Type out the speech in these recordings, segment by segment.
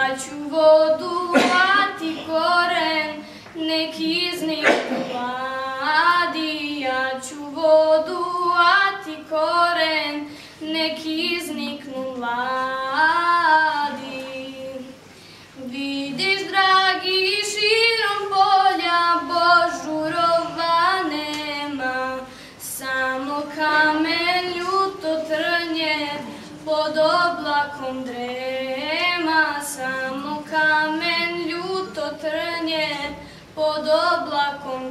Ja ću vodu, a ti koren, nek izniknu mladi. Ja ću vodu, a ti koren, nek izniknu mladi. Vidiš, dragi, širom polja božurova nema, samo kamen ljuto trnje pod oblakom drema, samo kamen ljuto trnje pod oblakom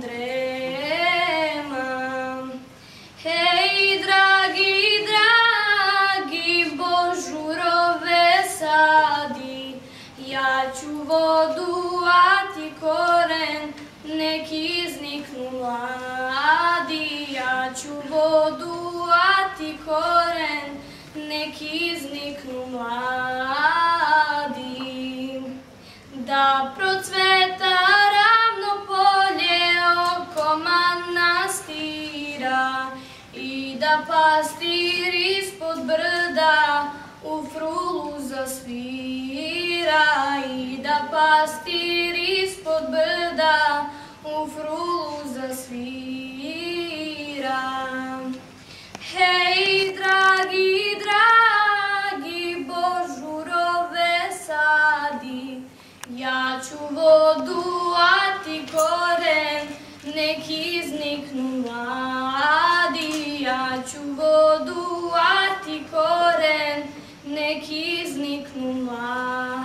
drema. Hej, dragi, dragi, božurove sadi, ja ću vodu, a ti koren, nek izniknu mladi. Ja ću vodu, a ti koren, nek izniknu mladi. Da procveta ravno polje oko manastira i da pastir ispod brda u frulu zasvira, i da pastir ispod brda u frulu zasvira. Hej, dragi, dragi, božurove sadi, ja ću vodu, a ti koren, nek izniknu mladi. Ja ću vodu, a ti koren, nek izniknu mladi.